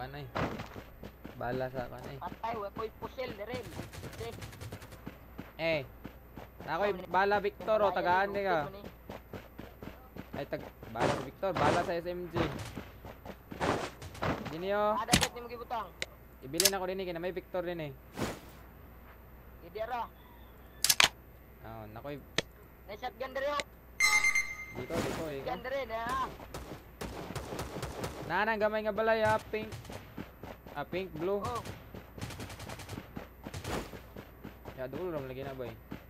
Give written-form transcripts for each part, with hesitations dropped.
kanay. Bala sa kanay. Patay, wakoy pusil dire. Nakoy bala Victor o tagaan ni ka. Ay bala si Victor, bala sa SMG. Dini yo. Ada ket nimo gibutang. Ibilin ako din kay na may Victor din eh. Idi ara. Nakoy. Na shotgun dire. Dito eh. Shotgun dire na. Nanang gamay nga balay ha, pink. Pink, blue. Oh. Ya dulu ram lagi na boy.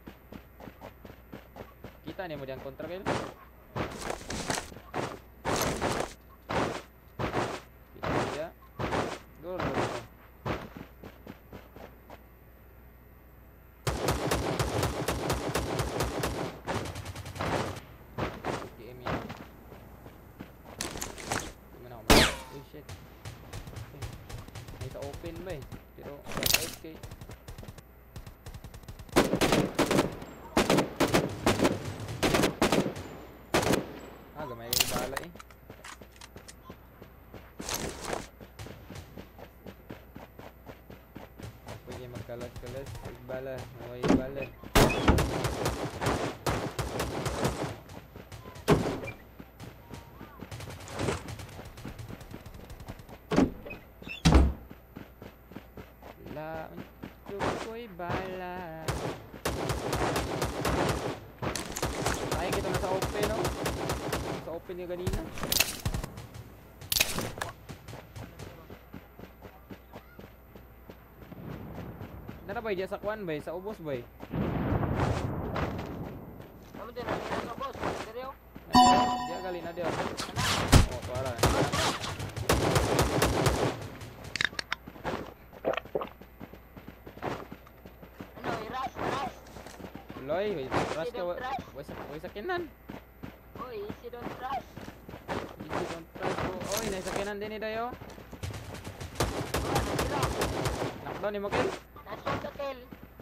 Kita nih mo diyan kontra kayo. Kita dia. Dulu. Game ya. Gimana om? Oh shit. Bisa open boy. Pero okay. Gamay yung bala eh. Pwede magkalas-kalas. Bala. Naway bala. La ko'y bala. Sayang kita nasa open no? Sa open niya ganina. Nara ba diya sa kwan ba? Sa ubos ba? Kamu din na sa boss. Dire. Dia gali na dia. Oh, para. Ano, iras. Loy, trust ka. Wai sakinan. Oy, easy don't trust. Easy don't trust ko. Oy, nay sakinan din ni dayo. Knockdown ni mo kill. Nasod ka kill.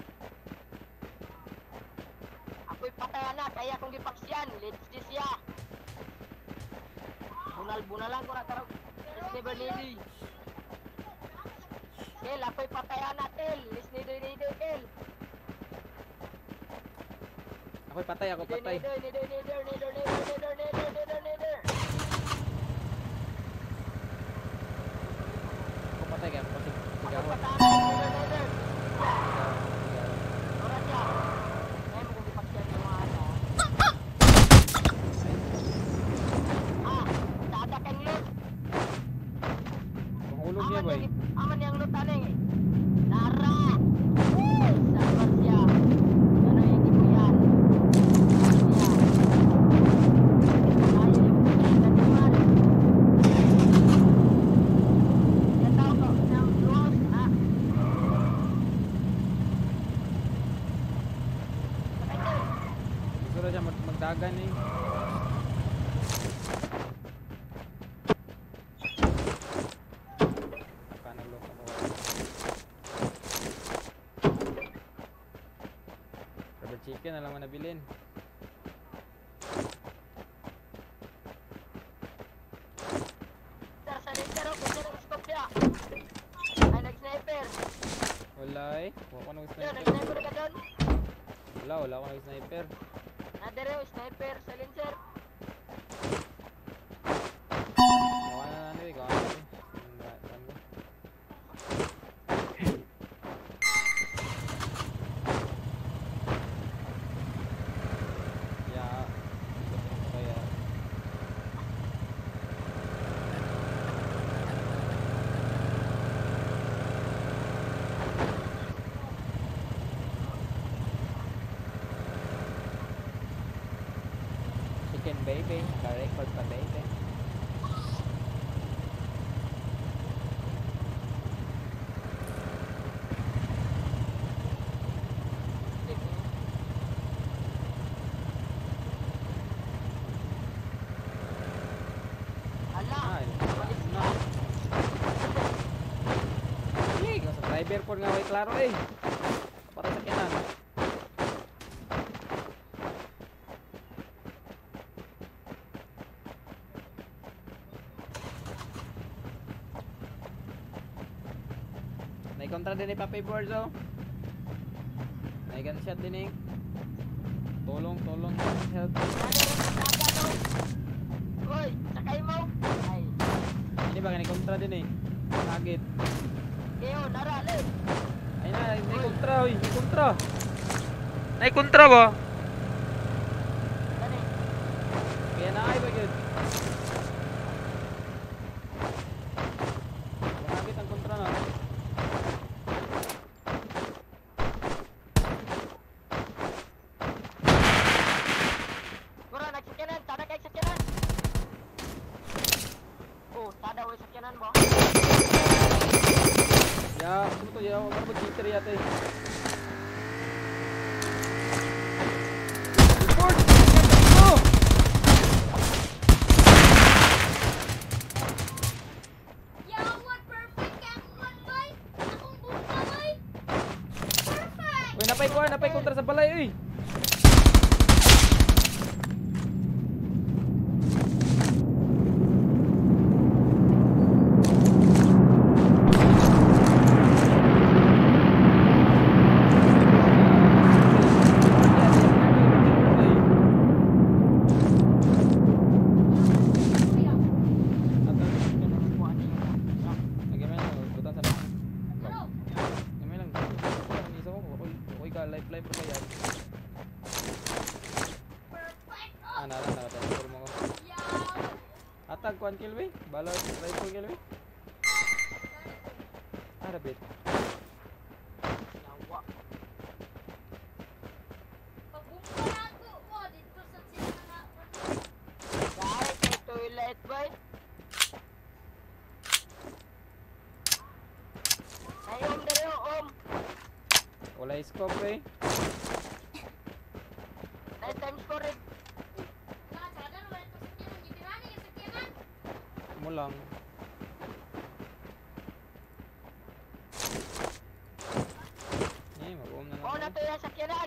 Ako'y patay na, kaya kong gipaksyan. Let's see siya. Bunal-bunalan ko na karag. Let's never need. Kill, ako'y patay na, kill. Let's never need, kill. Ako'y patay, ako patay. Ako patay kaya ako patay. Sigahon. Mahulog niya boy. Aman yang lu taning. Nara. Sabar siya. Ano yung hindi ko yan. Gusto siya magdagan eh. Chicken na lang nabilin. Sa lintero, kasi nag-scope siya. Ay, nag-sniper. Wala eh. Wala ko nag-sniper. Nag-sniper ka doon? Wala ko nag-sniper. Nadere, sniper sa linter. Gawa na natin eh. Gawa na natin. Chicken baby, ka-record pa baby. Driver po nga way klaro eh. Para sa kinan. Naikontra din ni Papi Borzo. Naigan shot din eh. Tulong. Help. Hoy, sakay mo. Ay, Hindi ba naikontra din eh. Nagit. kayo, narali. Ay na, naikontra oy. Naikontra. Naikontra ba? Gani. Kaya na ay ba yun? Nagit ang kontra na. Bro, nagsakyanan. Tada kay sakyanan. Oh, tada way sakyanan mo. Ya, ano to ya? Ano ba cheater yata eh? Report! Oh! Yawan, perfect kaya akong one boy. Akong buka boy. Perfect. Uy, napay kontra sa balay uy. Live pa yan. Perfect. Ah, nara mo ko. Yawan. Atag kuan kilwe, bala live ko kilwe. Arabit. Yawa. Pagbuka na ako. Wow, dito sa sila na. Dahil kay toilet boy. Ay, dali om. Wala scope eh. Nice times for it. Mga sada naman ito sa sakyanan. Gitirani yung sakyanan. Mo lang. Mag-om na Oo na to yung sakyanan.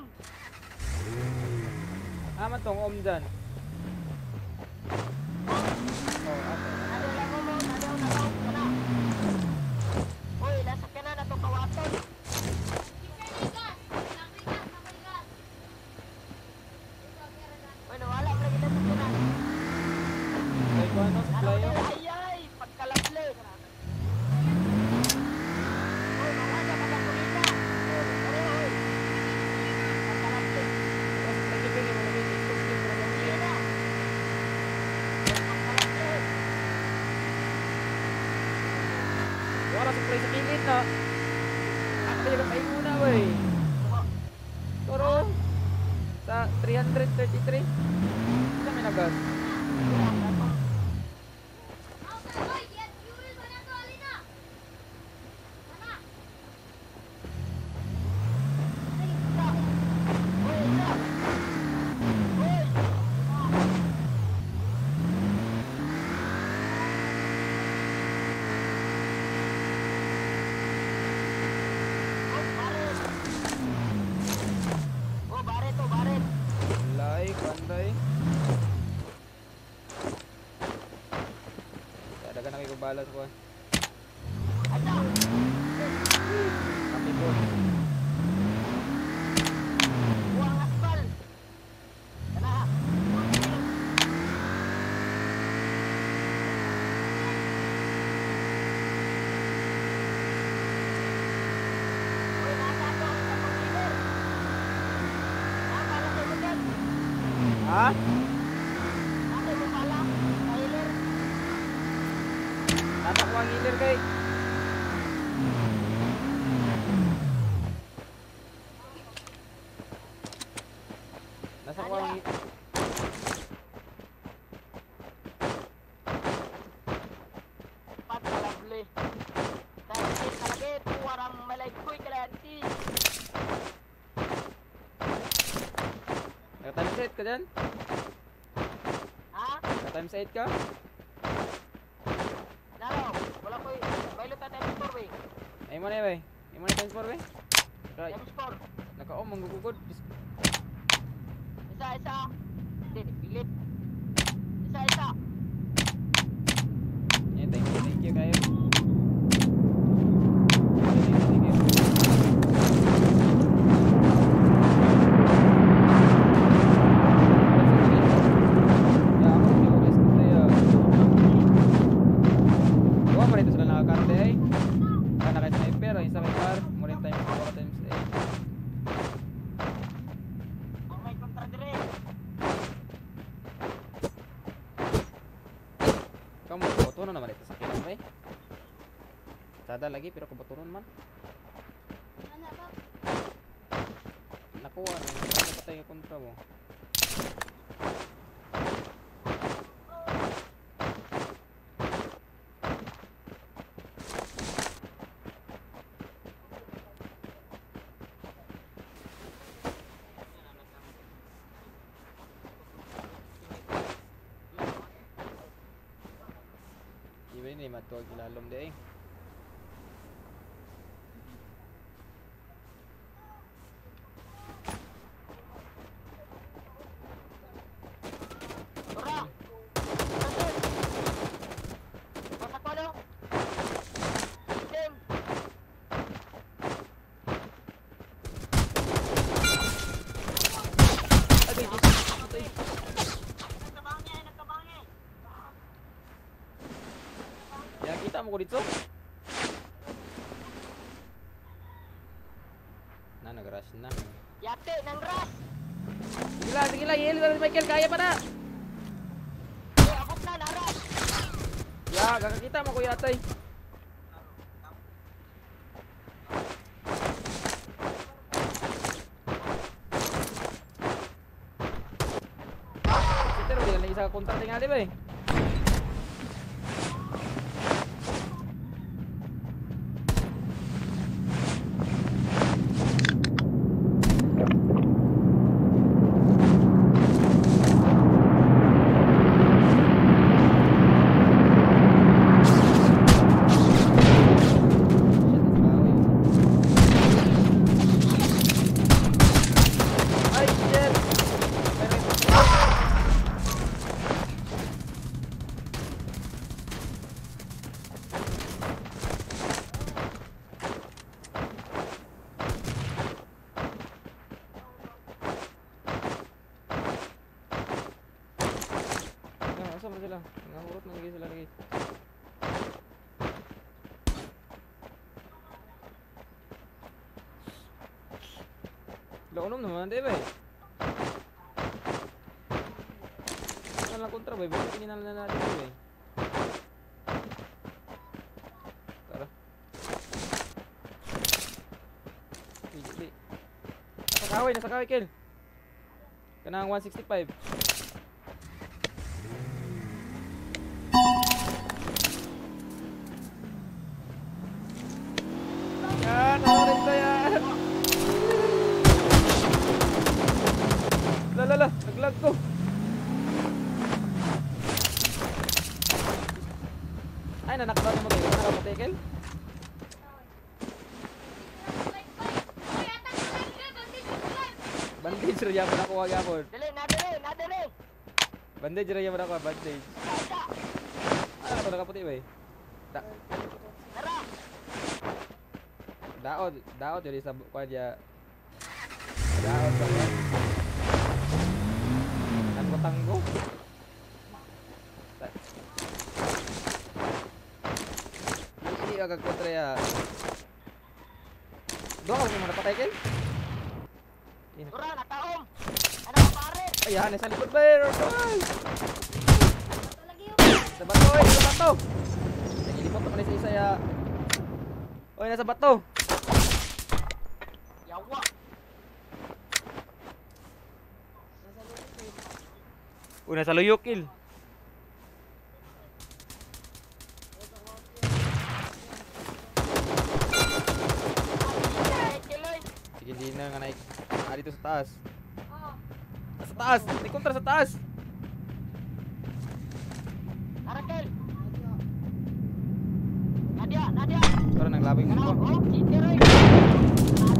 man tong om dyan. Oh, ato. Ano lang mo, nadaw. Kana. Uy, nasakyanan na to kawaton. Gitirani gas. Nakoy gas. Bueno, wala pa kita sakyanan. Ay, kung ano, supply yun. Ay, pagkalable. Uy, mawala ka na kulina. Uy. Pagkalable. Tapos, nagkipin yung mga scope yung mga Sige na. Pagkalable. wala supply sa kilid na. Ako yung kapay muna, wey. Toro. Sa 333. Isa may nagas. Okay, boy. Get fuel ba na to? Alina. Mana? Lai, panday. Dagan na kayo balas ko. Kami po. Ha? Tatak ko ang healer kay. Nasa ko ang Patkalable. Dahil talaga ito warang malaykoy kalanti. Naka-time set ka dyan? Ha? Naka-time set ka? Naro, wala ko'y bailo ta times 4 wey. Ay mo na eh. Ay mo na times 4 eh. Times 4. Naka-om, manggugugod. Isa. Hindi, pilit. Isa. Yeah, thank you kayo. Thank you. Rada lagi pero kabaturon man. Ana ba? Nakuha na. Napatay yung kontra mo. Iba ini matuwag ilalom di eh. Ora! Pasok ko no? Tim! Ya kita mo ko dito. Na nag-rush na. Yate, nang ras! Sige lang, Yel, Michael, kaya pa na. Abot na, naras! Ya, kakakita mo kuya Atoy. Pero di na isa kontra tingali ba eh. Ay, shit! Asa man sila? Nahurot na lagi sila lagi. Launom naman, di ba eh? Ano lang kontra ba eh? Bakit kininala na natin di ba eh? Tara. Hindi. Nasa kaway, kill. Kanang 165. Yan, nakarin ko yan. Lala, naglag ko. Ay, nanakdaw mo tayo. Nakapatay, Kel? Uy, atang ka lang, bandage ko lang. Bandage rin yaman ako agapon. Dali, nadali! Bandage rin yaman ako, bandage. Isa! Ano ka ito nakapatay ba eh? Tara! Daot yun sa kuha dya. Daot sa kuha. Tanggo. Hindi ka kagkontra ya. Doon ka mo napatay Kel? Ura, nataom! Ano ka pare? Ayan, nasa likod ba eh? Rotoy! Lagi yung Sa bato eh, sa bato! Nagilipot naman isa isa ya. Oy, nasa bato! Yawa! Uy, nasa luyok Kel. Kiloy! Sige, hindi na nga naik. Dito sa taas. Oh, Sa taas! May kontra sa taas! Arakel! Nadia! Parang naglabing mo Ano? ko. Oh, City Roy!